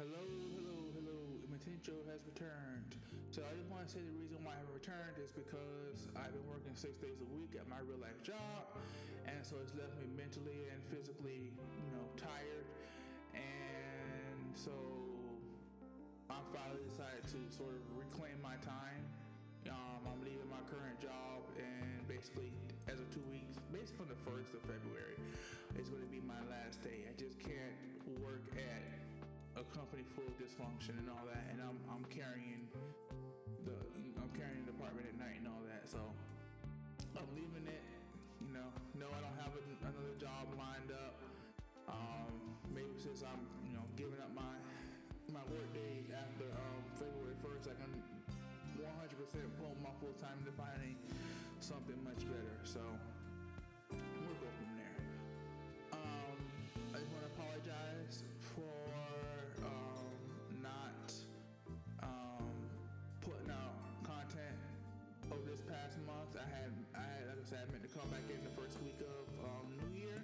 Hello. Umitencho has returned. So I just want to say the reason why I returned is because I've been working 6 days a week at my real life job, and so it's left me mentally and physically, tired. And so I finally decided to sort of reclaim my time. I'm leaving my current job, and basically, as of 2 weeks, basically on the 1st of February, it's going to be my last day. I just can't work at a company full of dysfunction and all that, and I'm carrying the department at night and all that. So I'm leaving it. No, I don't have another job lined up. Maybe since I'm giving up my work days after February 1st, I can 100% pull my full time into finding something much better. So we'll go from there. I just want to apologize for not putting out content over this past month. I had, like I said, I meant to come back in the first week of New Year.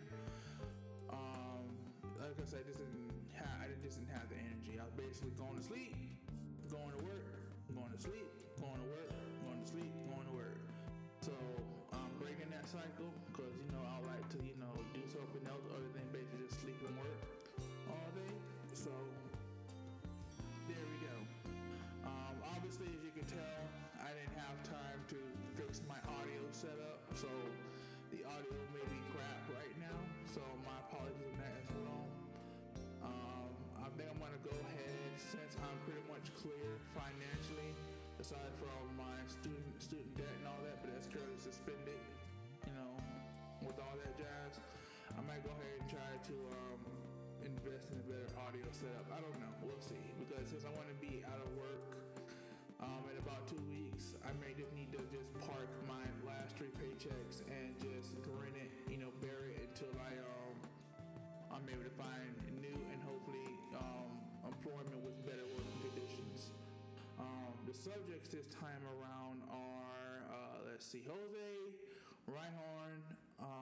Like I said, I just didn't have the energy. I was basically going to sleep, going to work, going to sleep, going to work, going to sleep, going to work. So I'm breaking that cycle because I like to do something else other than basically just sleep and work all day. So there we go. Obviously, as you can tell, I didn't have time to fix my audio setup, so the audio may be crap right now. So my apologies on that as well. I think I'm gonna go ahead, since I'm pretty much clear financially, aside from my student debt and all that, but that's currently suspended, with all that jazz. I might go ahead and try to invest in a better audio setup. I don't know, we'll see, because since I want to be out of work in about 2 weeks, I may just need to just park my last 3 paychecks and just grin it, bear it until I'm able to find new and hopefully employment with better working conditions. The subjects this time around are, Jose, Rhyhorn,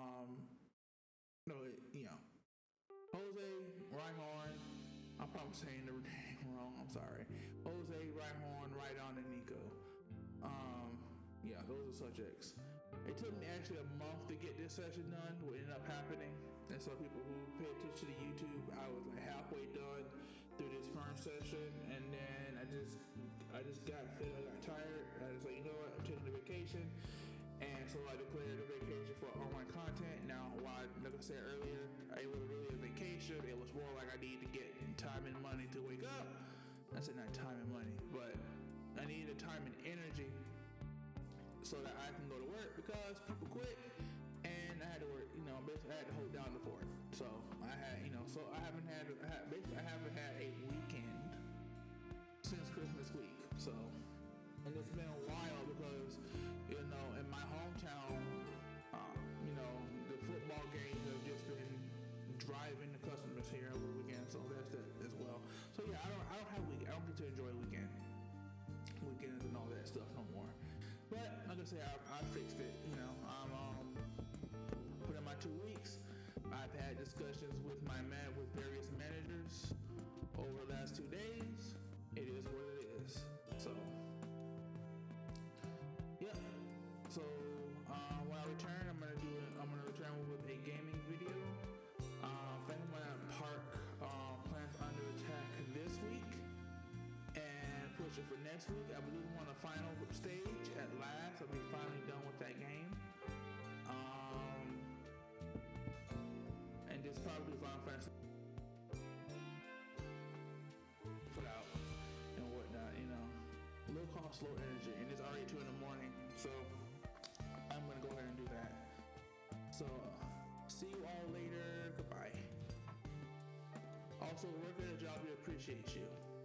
Jose, Rhyhorn, I'm probably saying the name wrong, I'm sorry. Jose, Rhyhorn, Rhydon, and Aniko. Those are subjects. It took me actually a month to get this session done, what ended up happening. And so people who pay attention to YouTube, I was like halfway done through this current session, and then I just got tired. I was like, I'm taking a vacation. And so I declared a vacation for online content. Now, like I said earlier, it wasn't really a vacation. It was more like I needed to get time and money to wake up. I said not time and money, but I needed time and energy so that I can go to work, because people quit and I had to work, basically I had to hold down the fort. So I had, so I haven't had a weekend since Christmas week. So, and it's been a while because, in my hometown, the football games have just been driving the customers here over the weekend. So that's that as well. So yeah, I don't get to enjoy weekends and all that stuff no more. But like I said, I fixed it. I'm put in my 2 weeks. I've had discussions with various managers over the last 2 days. It is what it is. So yeah. So when I return, I'm gonna return with a gaming video. I think I'm gonna park Plants Under Attack this week and push it for next week. I believe I'm on the final stage at last. I'll be finally done with that game. And just probably Final Fantasy put out and whatnot, low cost, low energy, and it's already 2 a.m, so I'm gonna go ahead and do that. So see you all later. Goodbye. Also, work at a job, we appreciate you.